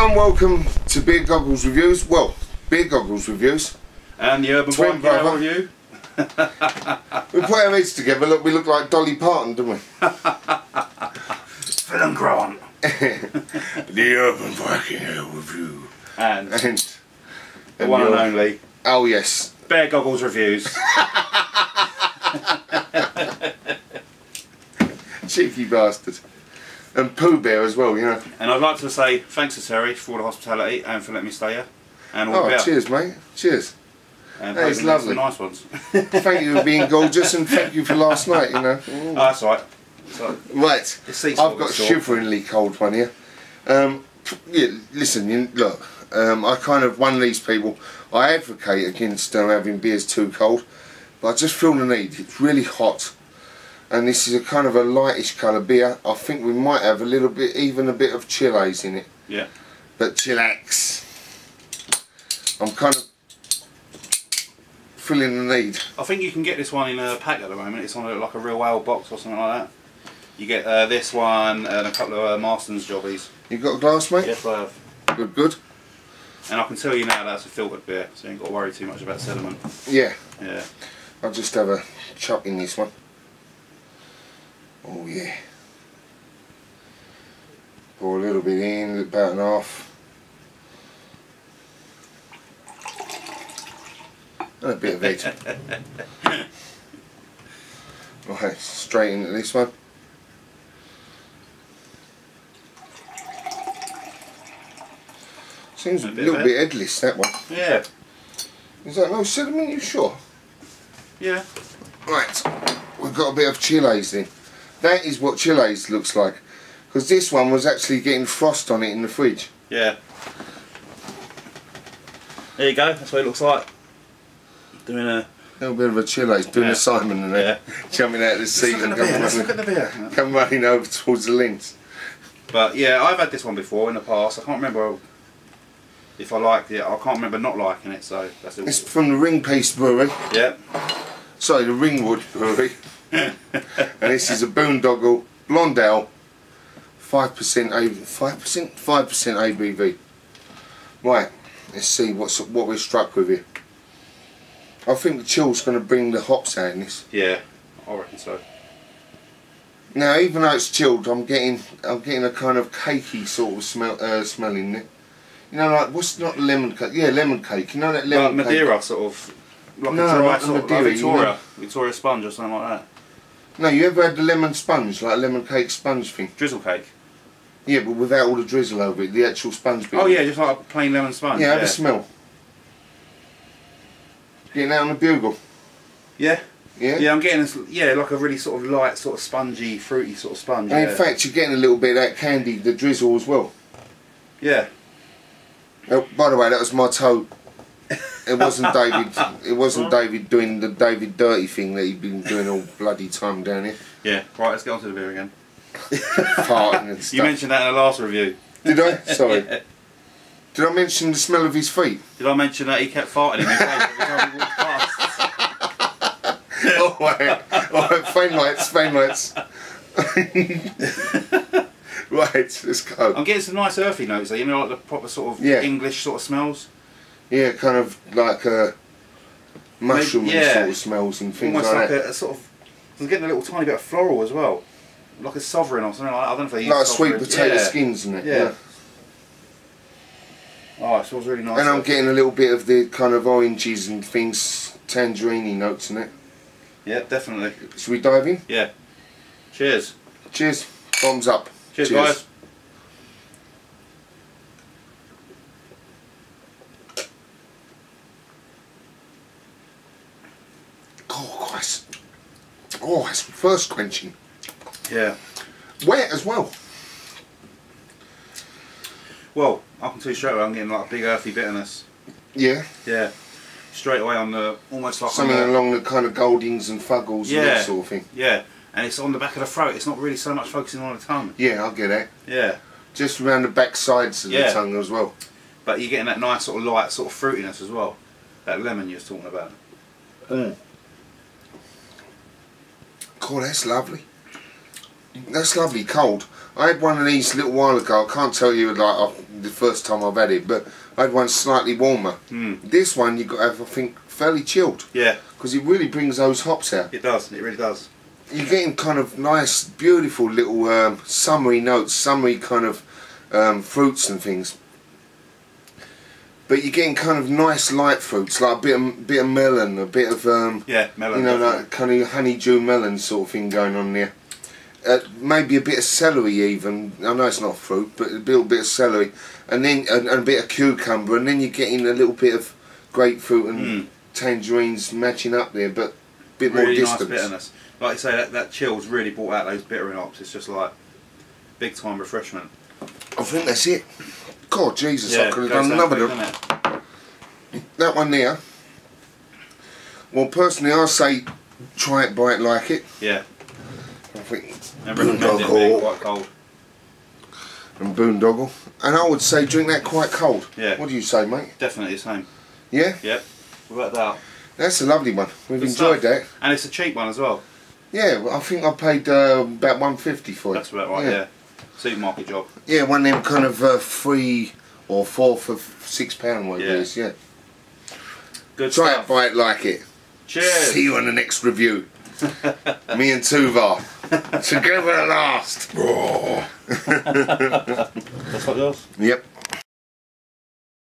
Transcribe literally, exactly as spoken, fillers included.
everyone, welcome to Beer Goggles Reviews. Well, Beer Goggles Reviews. And the Urban Twin Bike brother. Review. We put our heads together, look, we look like Dolly Parton, don't we? Phil and Grant. The Urban Bike Review. And, And, the and one and your- only Oh yes. Bear Goggles Reviews. Cheeky bastard. And Pooh Bear as well, you know. And I'd like to say thanks to Terry for all the hospitality and for letting me stay here. And all the Oh, beer. cheers mate. Cheers. And That is hoping there's lovely. some nice ones. Thank you for being gorgeous and thank you for last night, you know. Oh, that's alright. So, Right, the seats I've will got be a sore. shiveringly cold one here. Um, yeah, listen, you, look, um, I kind of, one of these people, I advocate against uh, having beers too cold, but I just feel the need. It's really hot, and this is a kind of a lightish colour beer. I think we might have a little bit, even a bit of chillax in it. Yeah. But chillax. I'm kind of feeling the need. I think you can get this one in a pack at the moment. It's on a, like a real ale box or something like that. You get uh, this one and a couple of uh, Marston's jobbies. You got a glass, mate? Yes, I have. Good, good. And I can tell you now that's a filtered beer, so you ain't got to worry too much about sediment. Yeah. Yeah. I'll just have a chop in this one. Oh yeah. Pour a little bit in, about an half. And a bit of it. Right, straight into this one. Seems a, A bit little of bit headless, that one. Yeah. Is that no sediment, you sure? Yeah. Right, we've got a bit of chillax in. That is what chillax looks like. Because this one was actually getting frost on it in the fridge. Yeah. There you go, that's what it looks like. Doing a... A little bit of a chillax, doing Yeah. a Simon and Yeah. jumping out of the seat and Let's come look at the running, beer. come running over towards the lens. But yeah, I've had this one before in the past. I can't remember if I liked it. I can't remember not liking it, so that's it. It's from the Ringpiece Brewery. Yeah. Sorry, the Ringwood Brewery. And this is a Boondoggle Blonde Ale, five percent A, five percent, five percent A B V. Right, let's see what's what we're struck with here. I think the chill's going to bring the hops out in this. Yeah, I reckon so. Now, even though it's chilled, I'm getting I'm getting a kind of cakey sort of smell uh, smell in it. You know, like what's not lemon cake? Yeah, lemon cake. You know that lemon Like cake? Madeira sort of, like No, a dry like the sort of Madeira, like you Victoria, know. Victoria sponge or something like that. No, you ever had the lemon sponge, like a lemon cake sponge thing? Drizzle cake. Yeah, but without all the drizzle over it, the actual sponge bit. Oh yeah, just like a plain lemon sponge. Yeah, have yeah. a smell. Getting out on the bugle. Yeah. Yeah? Yeah, I'm getting a, yeah, like a really sort of light, sort of spongy, fruity sort of sponge. And Yeah. in fact, you're getting a little bit of that candy, the drizzle as well. Yeah. Oh, by the way, that was my toe. It wasn't David. It wasn't David doing the David dirty thing that he'd been doing all bloody time down here, Yeah. Right, let's get on to the beer again. farting and stuff. You mentioned that in the last review. Did I? Sorry. Yeah. Did I mention the smell of his feet? Did I mention that he kept farting in his face every time he walked past? Oh, right. Alright, fame lights, fame lights. Right, let's go. I'm getting some nice earthy notes there, you know, like the proper sort of Yeah. English sort of smells. Yeah, kind of like uh, mushroom Maybe- yeah. sort of smells and things Almost like like that. a, a sort of, I'm getting a little tiny bit of floral as well. Like a sovereign or something like that. I don't know if they use Like sweet sovereign. potato yeah. skins and it. Yeah. Yeah. Oh, it smells really nice. And I'm getting a little bit of the kind of oranges and things, tangerine notes in it. Yeah, definitely. Should we dive in? Yeah. Cheers. Cheers. Thumbs up. Cheers, guys. Oh, Christ. Oh, it's first quenching. Yeah. Wet as well. Well, I can tell you straight away I'm getting like a big earthy bitterness. Yeah. Yeah. Straight away on the, almost like Something on the, along the kind of goldings and fuggles Yeah. and that sort of thing. yeah. And it's on the back of the throat, it's not really so much focusing on the tongue. Yeah, I get it. Yeah. Just around the back sides of Yeah. the tongue as well. But you're getting that nice sort of light sort of fruitiness as well. That lemon you was talking about. Mm. God, that's lovely. That's lovely, cold. I had one of these a little while ago. I can't tell you like the first time I've had it, but I had one slightly warmer. Mm. This one you got to have, I think, fairly chilled. Yeah. Because it really brings those hops out. It does. It really does. You're getting kind of nice, beautiful little um, summery notes, summery kind of um, fruits and things. But you're getting kind of nice light fruits, like a bit of, bit of melon, a bit of um, yeah, melon. You know, definitely. like kind of honeydew melon sort of thing going on there. Uh, maybe a bit of celery even. I know it's not fruit, but a little bit of celery, and then and, and a bit of cucumber, and then you're getting a little bit of grapefruit and mm. tangerines matching up there, but a bit really more distance. Nice bitterness. Like you say, that, that chill's really brought out those bitter hops. It's just like big time refreshment. I think that's it. God, Jesus, yeah, I could have done another one. That one there. Well, personally, I say try it, buy it, like it. Yeah. I think And recommend it being quite cold. And Boondoggle. And I would say drink that quite cold. Yeah. What do you say, mate? Definitely the same. Yeah? Yep. Without doubt. That's a lovely one. We've Good enjoyed stuff. that. And it's a cheap one as well. Yeah, well, I think I paid uh, about one fifty for it. That's about right, yeah. yeah. Supermarket job. Yeah, one of them kind of uh, three or four for six pound what yeah. it is, yeah. Good Try stuff. it, buy it, like it. Cheers. See you on the next review. Me and TUVAR. Together at last. That's what yours? Yep.